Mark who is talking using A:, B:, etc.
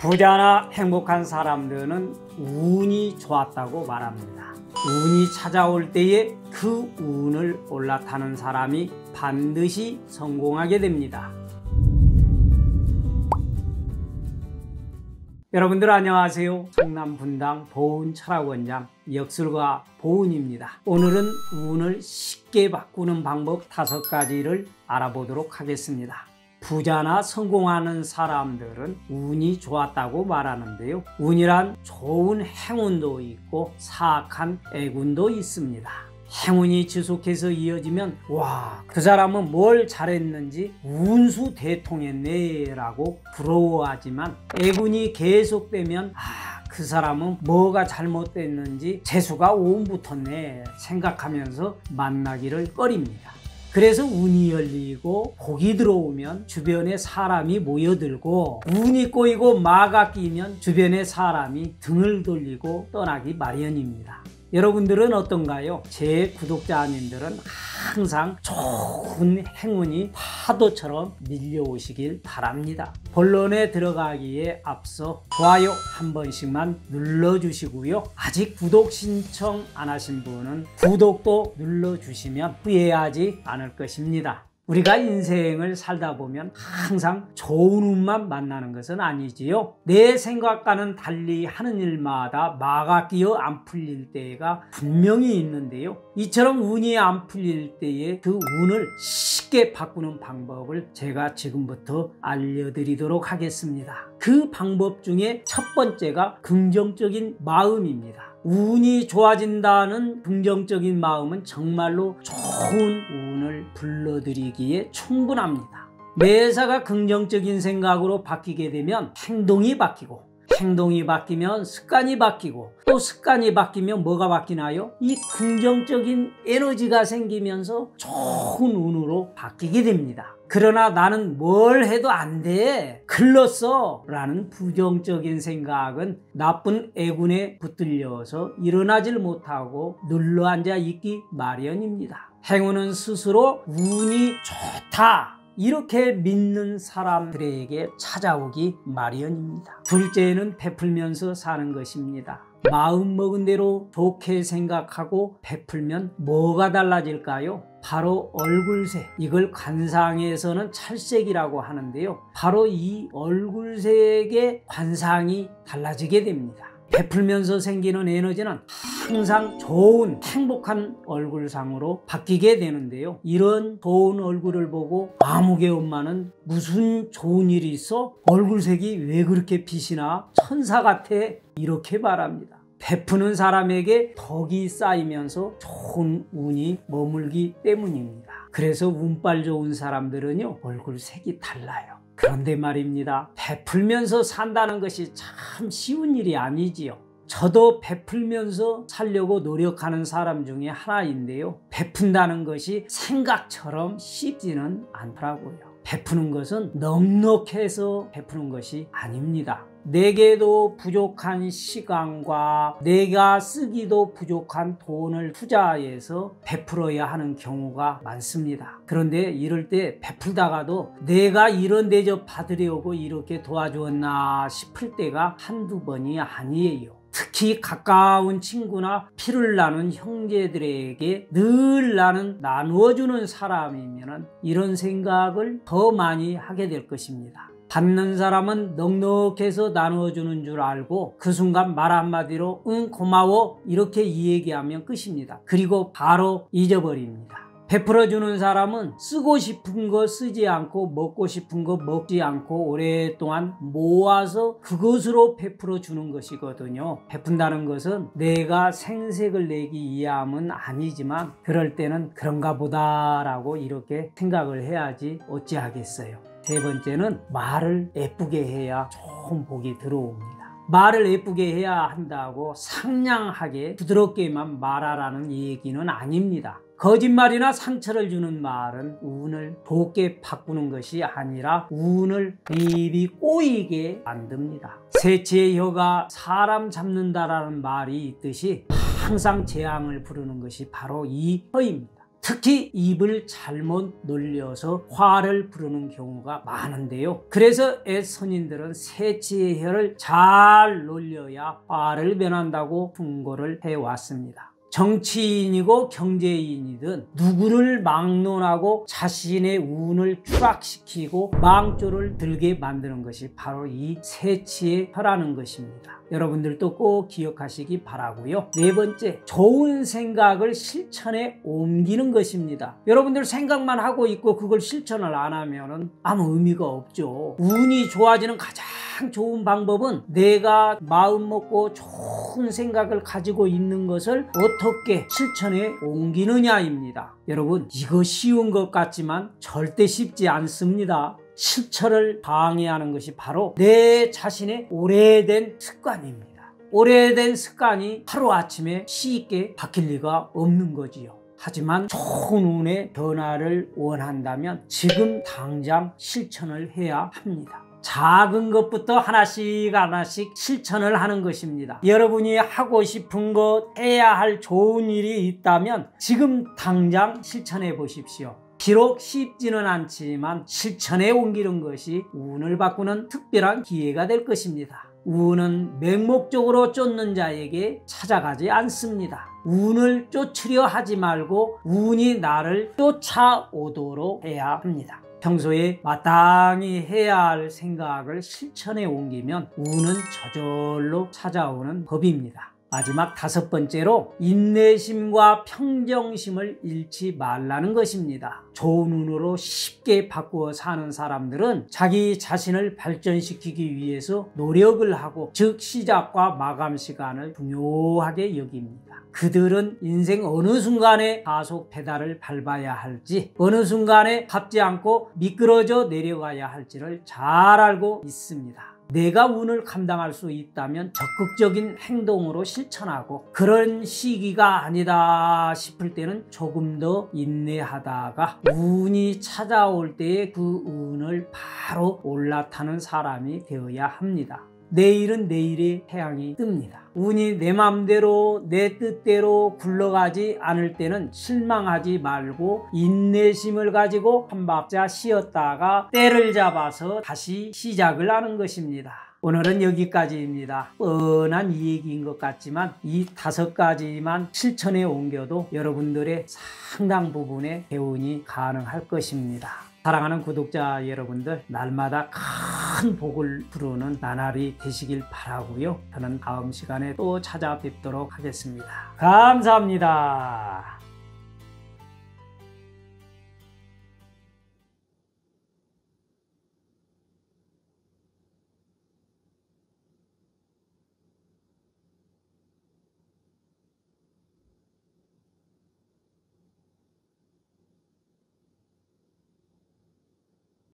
A: 부자나 행복한 사람들은 운이 좋았다고 말합니다. 운이 찾아올 때에 그 운을 올라타는 사람이 반드시 성공하게 됩니다. 여러분들 안녕하세요. 성남 분당 보은철학원장 역술가 보은입니다. 오늘은 운을 쉽게 바꾸는 방법 5가지를 알아보도록 하겠습니다. 부자나 성공하는 사람들은 운이 좋았다고 말하는데요. 운이란 좋은 행운도 있고 사악한 애운도 있습니다. 행운이 지속해서 이어지면 와, 그 사람은 뭘 잘했는지 운수 대통했네 라고 부러워하지만, 애운이 계속되면 그 사람은 뭐가 잘못됐는지 재수가 온 붙었네 생각하면서 만나기를 꺼립니다. 그래서 운이 열리고 복이 들어오면 주변에 사람이 모여들고, 운이 꼬이고 마가 끼면 주변에 사람이 등을 돌리고 떠나기 마련입니다. 여러분들은 어떤가요? 제 구독자님들은 항상 좋은 행운이 파도처럼 밀려오시길 바랍니다. 본론에 들어가기에 앞서 좋아요 한 번씩만 눌러주시고요. 아직 구독 신청 안 하신 분은 구독도 눌러주시면 후회하지 않을 것입니다. 우리가 인생을 살다 보면 항상 좋은 운만 만나는 것은 아니지요. 내 생각과는 달리 하는 일마다 마가 끼어 안 풀릴 때가 분명히 있는데요. 이처럼 운이 안 풀릴 때에 그 운을 쉽게 바꾸는 방법을 제가 지금부터 알려드리도록 하겠습니다. 그 방법 중에 첫 번째가 긍정적인 마음입니다. 운이 좋아진다는 긍정적인 마음은 정말로 좋은 운을 불러들이기에 충분합니다. 매사가 긍정적인 생각으로 바뀌게 되면 행동이 바뀌고, 행동이 바뀌면 습관이 바뀌고, 또 습관이 바뀌면 뭐가 바뀌나요? 이 긍정적인 에너지가 생기면서 좋은 운으로 바뀌게 됩니다. 그러나 나는 뭘 해도 안 돼, 글렀어 라는 부정적인 생각은 나쁜 애군에 붙들려서 일어나질 못하고 눌러앉아 있기 마련입니다. 행운은 스스로 운이 좋다 이렇게 믿는 사람들에게 찾아오기 마련입니다. 둘째는 베풀면서 사는 것입니다. 마음 먹은 대로 좋게 생각하고 베풀면 뭐가 달라질까요? 바로 얼굴색, 이걸 관상에서는 찰색이라고 하는데요. 바로 이 얼굴색의 관상이 달라지게 됩니다. 베풀면서 생기는 에너지는 항상 좋은 행복한 얼굴상으로 바뀌게 되는데요. 이런 좋은 얼굴을 보고 아무개 엄마는 무슨 좋은 일이 있어? 얼굴색이 왜 그렇게 빛이 나? 천사 같아 이렇게 말합니다. 베푸는 사람에게 덕이 쌓이면서 좋은 운이 머물기 때문입니다. 그래서 운빨 좋은 사람들은요, 얼굴색이 달라요. 그런데 말입니다, 베풀면서 산다는 것이 참 쉬운 일이 아니지요. 저도 베풀면서 살려고 노력하는 사람 중에 하나인데요, 베푼다는 것이 생각처럼 쉽지는 않더라고요. 베푸는 것은 넉넉해서 베푸는 것이 아닙니다. 내게도 부족한 시간과 내가 쓰기도 부족한 돈을 투자해서 베풀어야 하는 경우가 많습니다. 그런데 이럴 때 베풀다가도 내가 이런 대접 받으려고 이렇게 도와주었나 싶을 때가 한두 번이 아니에요. 특히 가까운 친구나 피를 나눈 형제들에게 늘 나는 나누어주는 사람이면 이런 생각을 더 많이 하게 될 것입니다. 받는 사람은 넉넉해서 나누어주는 줄 알고 그 순간 말 한마디로 응 고마워 이렇게 얘기하면 끝입니다. 그리고 바로 잊어버립니다. 베풀어주는 사람은 쓰고 싶은 거 쓰지 않고 먹고 싶은 거 먹지 않고 오랫동안 모아서 그것으로 베풀어 주는 것이거든요. 베푼다는 것은 내가 생색을 내기 위함은 아니지만 그럴 때는 그런가 보다 라고 이렇게 생각을 해야지 어찌하겠어요. 세 번째는 말을 예쁘게 해야 좋은 복이 들어옵니다. 말을 예쁘게 해야 한다고 상냥하게 부드럽게만 말하라는 얘기는 아닙니다. 거짓말이나 상처를 주는 말은 운을 좋게 바꾸는 것이 아니라 운을 입이 꼬이게 만듭니다. 새치의 혀가 사람 잡는다라는 말이 있듯이 항상 재앙을 부르는 것이 바로 이 혀입니다. 특히 입을 잘못 놀려서 화를 부르는 경우가 많은데요. 그래서 애선인들은 새치의 혀를 잘 놀려야 화를 면한다고 충고를 해왔습니다. 정치인이고 경제인이든 누구를 막론하고 자신의 운을 추락시키고 망조를 들게 만드는 것이 바로 이 새치의 혀라는 것입니다. 여러분들도 꼭 기억하시기 바라고요. 네 번째, 좋은 생각을 실천에 옮기는 것입니다. 여러분들 생각만 하고 있고 그걸 실천을 안 하면 아무 의미가 없죠. 운이 좋아지는 가장 좋은 방법은 내가 마음 먹고 좋은 생각을 가지고 있는 것을 어떻게 실천에 옮기느냐입니다. 여러분, 이거 쉬운 것 같지만 절대 쉽지 않습니다. 실천을 방해하는 것이 바로 내 자신의 오래된 습관입니다. 오래된 습관이 하루아침에 쉽게 바뀔 리가 없는 거지요. 하지만 좋은 운의 변화를 원한다면 지금 당장 실천을 해야 합니다. 작은 것부터 하나씩 실천을 하는 것입니다. 여러분이 하고 싶은 것, 해야 할 좋은 일이 있다면 지금 당장 실천해 보십시오. 비록 쉽지는 않지만 실천에 옮기는 것이 운을 바꾸는 특별한 기회가 될 것입니다. 운은 맹목적으로 쫓는 자에게 찾아가지 않습니다. 운을 쫓으려 하지 말고 운이 나를 쫓아오도록 해야 합니다. 평소에 마땅히 해야 할 생각을 실천에 옮기면 운은 저절로 찾아오는 법입니다. 마지막 다섯 번째로 인내심과 평정심을 잃지 말라는 것입니다. 좋은 운으로 쉽게 바꾸어 사는 사람들은 자기 자신을 발전시키기 위해서 노력을 하고 즉 시작과 마감 시간을 중요하게 여깁니다. 그들은 인생 어느 순간에 가속 페달을 밟아야 할지 어느 순간에 밟지 않고 미끄러져 내려가야 할지를 잘 알고 있습니다. 내가 운을 감당할 수 있다면 적극적인 행동으로 실천하고 그런 시기가 아니다 싶을 때는 조금 더 인내하다가 운이 찾아올 때에 그 운을 바로 올라타는 사람이 되어야 합니다. 내일은 내일의 태양이 뜹니다. 운이 내 맘대로 내 뜻대로 굴러가지 않을 때는 실망하지 말고 인내심을 가지고 한 박자 쉬었다가 때를 잡아서 다시 시작을 하는 것입니다. 오늘은 여기까지입니다. 뻔한 얘기인 것 같지만 이 다섯 가지만 실천에 옮겨도 여러분들의 상당 부분의 개운이 가능할 것입니다. 사랑하는 구독자 여러분들, 날마다 큰 복을 부르는 나날이 되시길 바라고요. 저는 다음 시간에 또 찾아뵙도록 하겠습니다. 감사합니다.